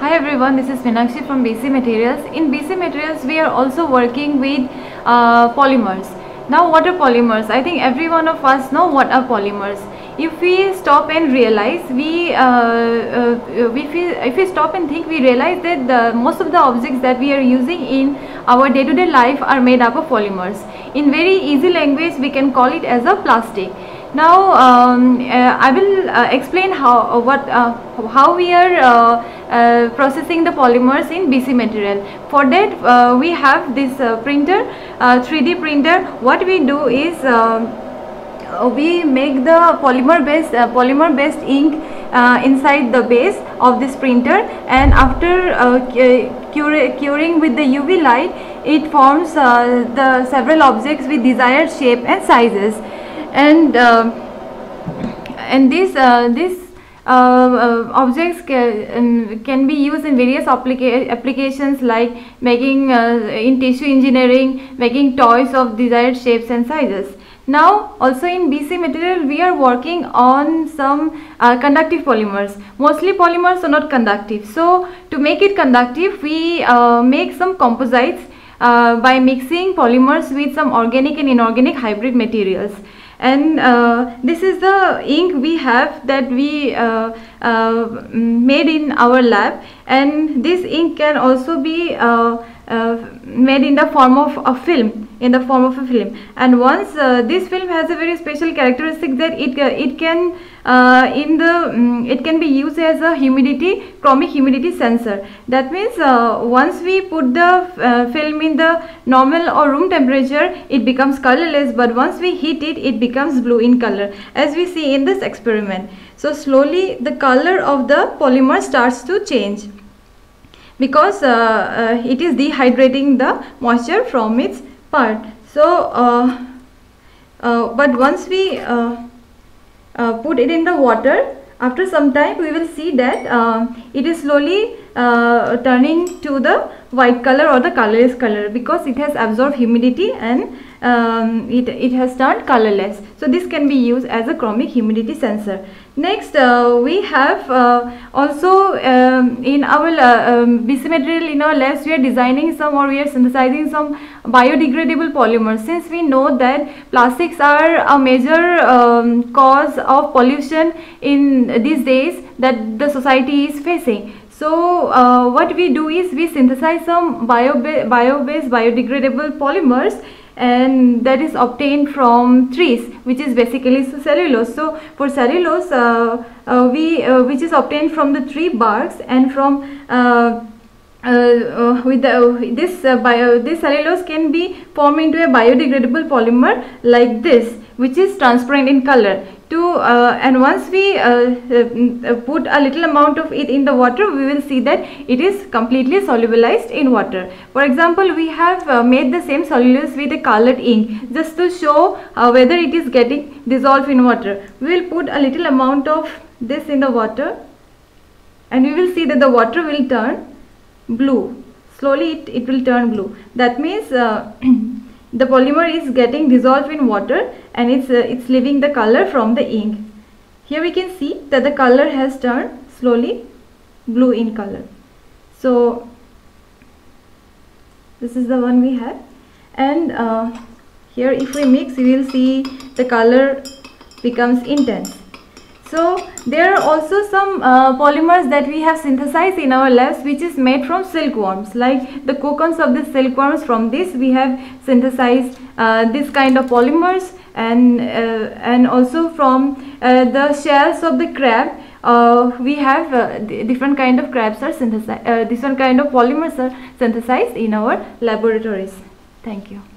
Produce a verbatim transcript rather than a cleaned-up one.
Hi everyone, this is Meenakshi from B C Materials. In B C Materials, we are also working with uh, polymers. Now, what are polymers? I think every one of us know what are polymers. If we stop and realize, we uh, uh, we feel, if we stop and think, we realize that the, most of the objects that we are using in our day-to-day life are made up of polymers. In very easy language, we can call it as a plastic. Now um, uh, I will uh, explain how uh, what uh, how we are uh, uh, processing the polymers in B C Material. For that uh, we have this uh, printer, uh, three D printer. What we do is uh, we make the polymer based uh, polymer based ink uh, inside the base of this printer, and after uh, cure, curing with the U V light, it forms uh, the several objects with desired shape and sizes. And uh, and these uh, these uh, uh, objects can, um, can be used in various applica applications like making uh, in tissue engineering, making toys of desired shapes and sizes. Now also in B C Material we are working on some uh, conductive polymers. Mostly polymers are not conductive, so to make it conductive we uh, make some composites uh, by mixing polymers with some organic and inorganic hybrid materials. And uh, this is the ink we have that we uh, uh, made in our lab, and this ink can also be uh, uh, made in the form of a film in the form of a film. And once uh, this film has a very special characteristic that it uh, it can uh, in the um, it can be used as a humidity chromic humidity sensor. That means uh, once we put the uh, film in the normal or room temperature, it becomes colorless, but once we heat it, it becomes blue in color, as we see in this experiment. So slowly the color of the polymer starts to change because uh, uh, it is dehydrating the moisture from its part. So uh, uh, but once we uh, uh, put it in the water, after some time we will see that uh, it is slowly uh, turning to the white color or the colorless color because it has absorbed humidity and um, it, it has turned colorless. So this can be used as a chromic humidity sensor. Next uh, we have uh, also um, in our uh, um, B C Material, in our labs we are designing some or we are synthesizing some biodegradable polymers, since we know that plastics are a major um, cause of pollution in these days that the society is facing. So uh, what we do is we synthesize some bio-based bio biodegradable polymers, and that is obtained from trees, which is basically cellulose. So for cellulose uh, uh, we uh, which is obtained from the tree barks, and from uh, uh, uh, with the, uh, this uh, bio this cellulose can be formed into a biodegradable polymer like this, which is transparent in color. To uh, and once we uh, uh, put a little amount of it in the water, we will see that it is completely solubilized in water. For example, we have uh, made the same cellulose with a colored ink just to show uh, whether it is getting dissolved in water. We will put a little amount of this in the water, and we will see that the water will turn blue. Slowly it, it will turn blue. That means uh, the polymer is getting dissolved in water, and it's uh, it's leaving the color from the ink. Here we can see that the color has turned slowly blue in color. So this is the one we have, and uh, here if we mix, we will see the color becomes intense. So there are also some uh, polymers that we have synthesized in our labs, which is made from silkworms, like the cocoons of the silkworms. From this we have synthesized uh, this kind of polymers, and uh, and also from uh, the shells of the crab uh, we have uh, different kind of crabs are synthesized, uh, different kind of polymers are synthesized in our laboratories. Thank you.